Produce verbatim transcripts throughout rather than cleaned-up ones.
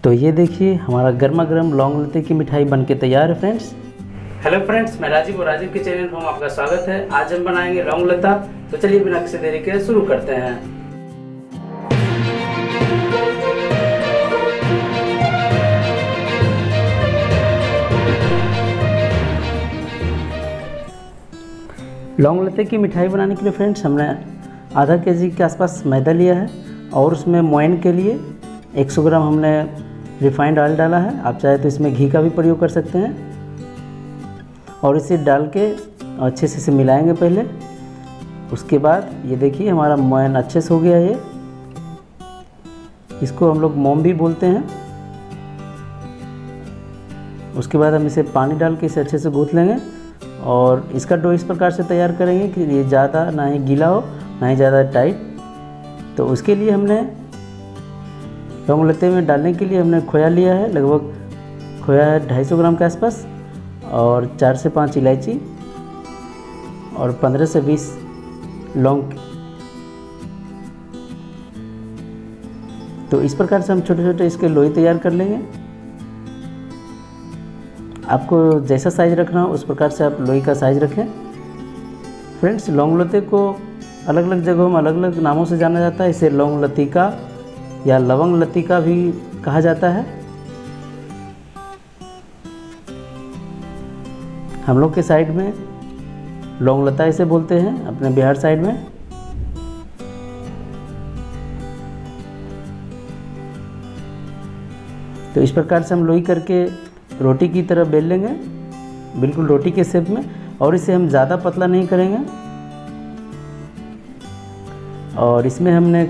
तो ये देखिए हमारा गर्मा गर्म लौंग लत्ते की मिठाई बनके तैयार है फ्रेंड्स। हेलो फ्रेंड्स, मैं राजीव और राजीव के चैनल पर आपका स्वागत है। आज हम बनाएंगे लौंग लत्ता। तो चलिए बिना किसी देरी के शुरू करते हैं। लौंग लत्ते की मिठाई बनाने के लिए फ्रेंड्स हमने आधा के जी के आसपास मैदा लिया है और उसमें मोइन के लिए सौ ग्राम हमने रिफाइंड ऑयल डाला है। आप चाहे तो इसमें घी का भी प्रयोग कर सकते हैं और इसे डाल के अच्छे से इसे मिलाएंगे पहले। उसके बाद ये देखिए हमारा मोइन अच्छे से हो गया है। ये इसको हम लोग मोम भी बोलते हैं। उसके बाद हम इसे पानी डाल के इसे अच्छे से गूँथ लेंगे और इसका डो इस प्रकार से तैयार करेंगे कि ये ज़्यादा ना ही गीला हो ना ही ज़्यादा टाइट। तो उसके लिए हमने लौंग लत्ते में डालने के लिए हमने खोया लिया है, लगभग खोया है ढाई सौ ग्राम के आसपास, और चार से पाँच इलायची और पंद्रह से बीस लौंग। तो इस प्रकार से हम छोटे छोटे इसके लोई तैयार कर लेंगे। आपको जैसा साइज़ रखना हो उस प्रकार से आप लोई का साइज़ रखें। फ्रेंड्स, लौंग लत्ते को अलग अलग जगहों में अलग अलग नामों से जाना जाता है। इसे लौंग लतिका या लवंग लतिका भी कहा जाता है। हम लोग के साइड में लौंग लता इसे बोलते हैं, अपने बिहार साइड में। तो इस प्रकार से हम लोई करके रोटी की तरह बेल लेंगे, बिल्कुल रोटी के शेप में। और इसे हम ज़्यादा पतला नहीं करेंगे। और इसमें हमने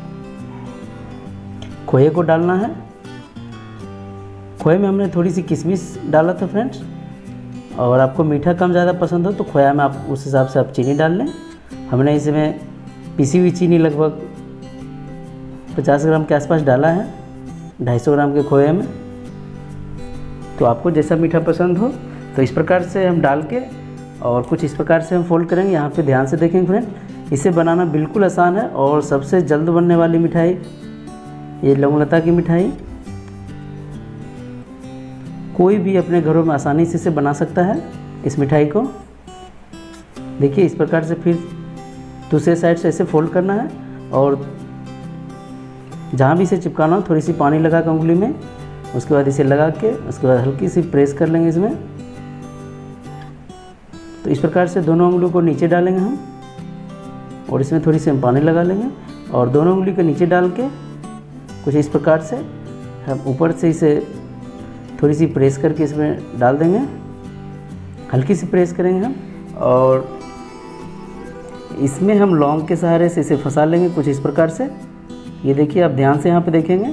खोए को डालना है। खोए में हमने थोड़ी सी किशमिश डाला था फ्रेंड्स। और आपको मीठा कम ज़्यादा पसंद हो तो खोया में आप उस हिसाब से आप चीनी डाल लें। हमने इसमें पिसी हुई चीनी लगभग पचास ग्राम के आसपास डाला है ढाई सौ ग्राम के खोए में। तो आपको जैसा मीठा पसंद हो तो इस प्रकार से हम डाल के और कुछ इस प्रकार से हम फोल्ड करेंगे। यहाँ पे ध्यान से देखेंगे फ्रेंड, इसे बनाना बिल्कुल आसान है और सबसे जल्द बनने वाली मिठाई ये लौंग लता की मिठाई। कोई भी अपने घरों में आसानी से इसे बना सकता है इस मिठाई को। देखिए इस प्रकार से फिर दूसरे साइड से इसे फोल्ड करना है और जहाँ भी इसे चिपकाना हो थोड़ी सी पानी लगा के उंगली में, उसके बाद इसे लगा के उसके बाद हल्की सी प्रेस कर लेंगे इसमें। तो इस प्रकार से दोनों उंगलियों को नीचे डालेंगे हम और इसमें थोड़ी सी हम पानी लगा लेंगे और दोनों उंगली को नीचे डाल के कुछ इस प्रकार से हम ऊपर से इसे थोड़ी सी प्रेस करके इसमें डाल देंगे। हल्की सी प्रेस करेंगे हम और इसमें हम लौंग के सहारे से इसे फंसा लेंगे कुछ इस प्रकार से। ये देखिए आप ध्यान से यहाँ पे देखेंगे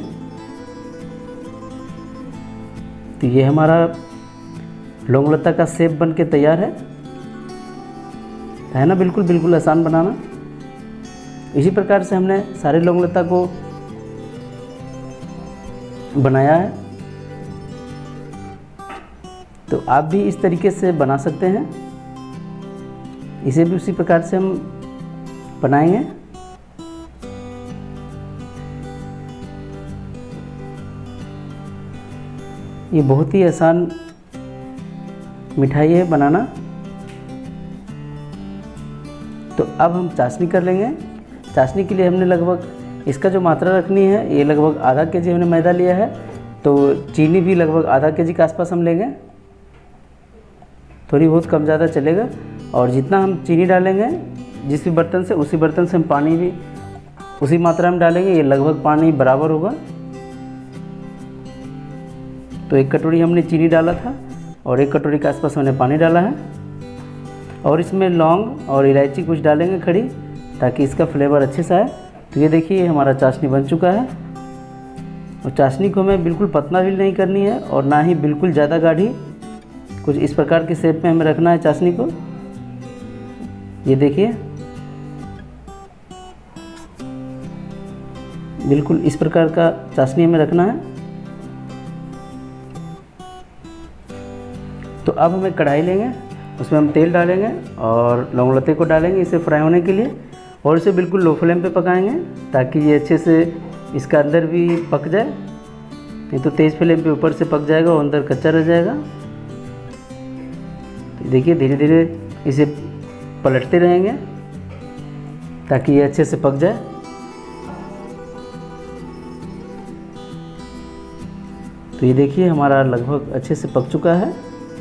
तो ये हमारा लौंग लत्ता का शेप बन के तैयार है है ना। बिल्कुल बिल्कुल आसान बनाना। इसी प्रकार से हमने सारे लौंग लत्ता को बनाया है। तो आप भी इस तरीके से बना सकते हैं। इसे भी उसी प्रकार से हम बनाएंगे। ये बहुत ही आसान मिठाई है बनाना। तो अब हम चाशनी कर लेंगे। चाशनी के लिए हमने लगभग इसका जो मात्रा रखनी है ये लगभग आधा के जी हमने मैदा लिया है। तो चीनी भी लगभग आधा के जी के आसपास हम लेंगे। थोड़ी बहुत कम ज़्यादा चलेगा। और जितना हम चीनी डालेंगे जिस भी बर्तन से उसी बर्तन से हम पानी भी उसी मात्रा में डालेंगे। ये लगभग पानी बराबर होगा। तो एक कटोरी हमने चीनी डाला था और एक कटोरी के आसपास हमने पानी डाला है। और इसमें लौंग और इलायची कुछ डालेंगे खड़ी, ताकि इसका फ्लेवर अच्छे से आए। तो ये देखिए हमारा चाशनी बन चुका है। और चाशनी को हमें बिल्कुल पतला भी नहीं करनी है और ना ही बिल्कुल ज़्यादा गाढ़ी। कुछ इस प्रकार के शेप में हमें रखना है चाशनी को। ये देखिए बिल्कुल इस प्रकार का चाशनी हमें रखना है। तो अब हमें कढ़ाई लेंगे, उसमें हम तेल डालेंगे और लौंग लत्ते को डालेंगे इसे फ्राई होने के लिए। और इसे बिल्कुल लो फ्लेम पे पकाएंगे ताकि ये अच्छे से इसका अंदर भी पक जाए। नहीं तो तेज़ फ्लेम पे ऊपर से पक जाएगा और अंदर कच्चा रह जाएगा। तो देखिए धीरे धीरे इसे पलटते रहेंगे ताकि ये अच्छे से पक जाए। तो ये देखिए हमारा लगभग अच्छे से पक चुका है।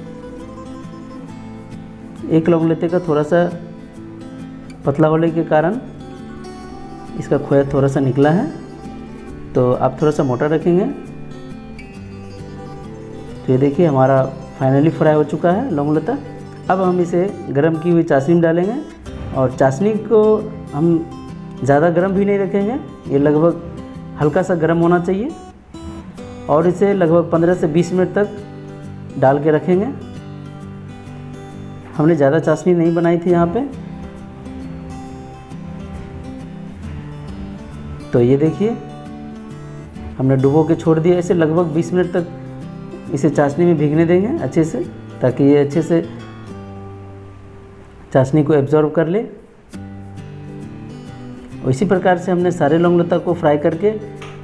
एक लौंग लेते का थोड़ा सा पतला होने के कारण इसका खोया थोड़ा सा निकला है, तो आप थोड़ा सा मोटा रखेंगे। तो ये देखिए हमारा फाइनली फ्राई हो चुका है लौंगलता। अब हम इसे गरम की हुई चाशनी में डालेंगे और चाशनी को हम ज़्यादा गरम भी नहीं रखेंगे, ये लगभग हल्का सा गरम होना चाहिए और इसे लगभग पंद्रह से बीस मिनट तक डाल के रखेंगे। हमने ज़्यादा चाशनी नहीं बनाई थी यहाँ पे। तो ये देखिए हमने डुबो के छोड़ दिया इसे, लगभग बीस मिनट तक इसे चाशनी में भीगने देंगे अच्छे से, ताकि ये अच्छे से चाशनी को एब्जॉर्ब कर ले। और इसी प्रकार से हमने सारे लौंगलता को फ्राई करके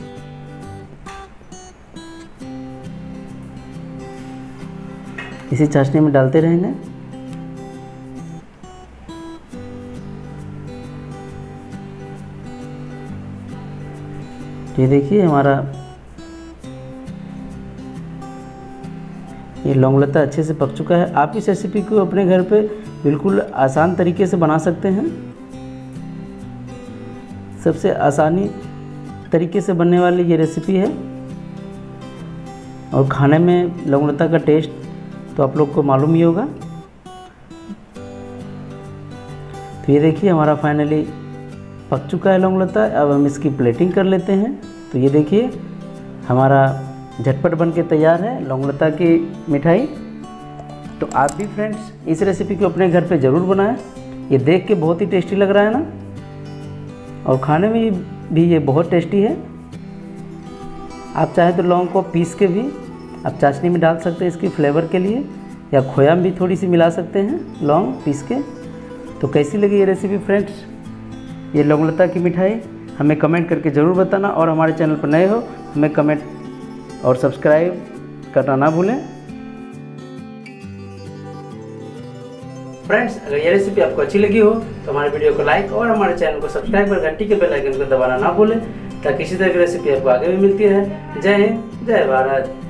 इसी चाशनी में डालते रहेंगे। ये देखिए हमारा ये लौंगलता अच्छे से पक चुका है। आप इस रेसिपी को अपने घर पे बिल्कुल आसान तरीके से बना सकते हैं। सबसे आसानी तरीके से बनने वाली ये रेसिपी है और खाने में लौंगलता का टेस्ट तो आप लोग को मालूम ही होगा। तो ये देखिए हमारा फाइनली पक चुका है लौंगलता। अब हम इसकी प्लेटिंग कर लेते हैं। तो ये देखिए हमारा झटपट बन के तैयार है लौंगलता की मिठाई। तो आप भी फ्रेंड्स इस रेसिपी को अपने घर पे ज़रूर बनाएं। ये देख के बहुत ही टेस्टी लग रहा है ना, और खाने में भी ये बहुत टेस्टी है। आप चाहे तो लौंग को पीस के भी आप चाशनी में डाल सकते हैं इसकी फ्लेवर के लिए, या खोया में भी थोड़ी सी मिला सकते हैं लौंग पीस के। तो कैसी लगी ये रेसिपी फ्रेंड्स, ये लौंगलता की मिठाई, हमें कमेंट करके ज़रूर बताना। और हमारे चैनल पर नए हो हमें कमेंट और सब्सक्राइब करना ना भूलें। फ्रेंड्स अगर ये रेसिपी आपको अच्छी लगी हो तो हमारे वीडियो को लाइक और हमारे चैनल को सब्सक्राइब कर घंटी के बेल आइकन को दबाना ना भूलें, ताकि इसी तरह की रेसिपी आपको आगे भी मिलती रहे। जय हिंद, जय भारत।